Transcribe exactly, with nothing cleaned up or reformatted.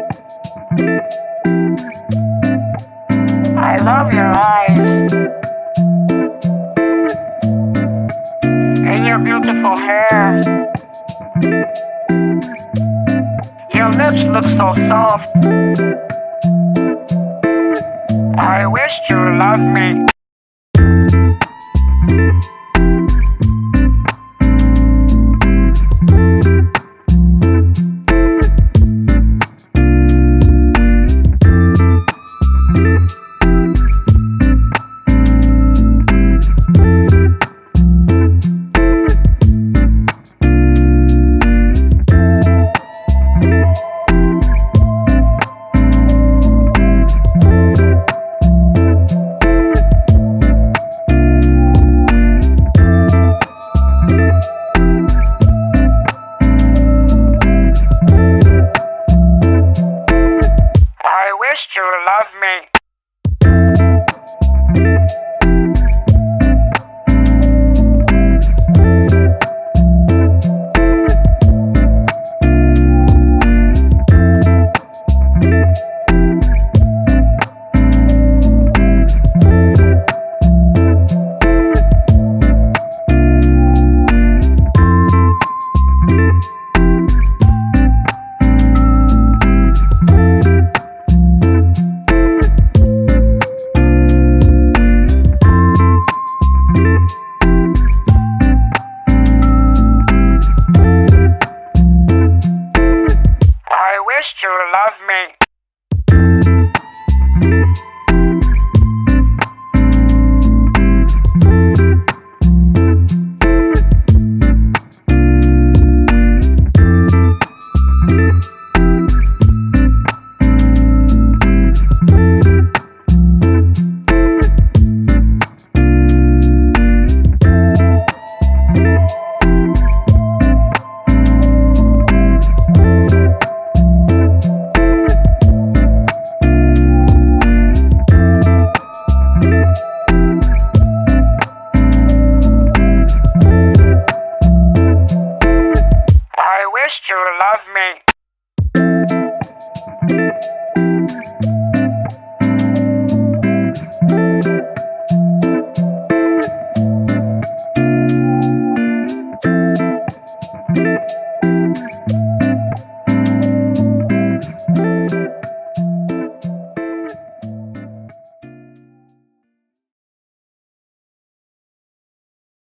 I love your eyes and your beautiful hair. Your lips look so soft. I wish you loved me. I wish you loved me. I wish you loved me. I wish you loved me.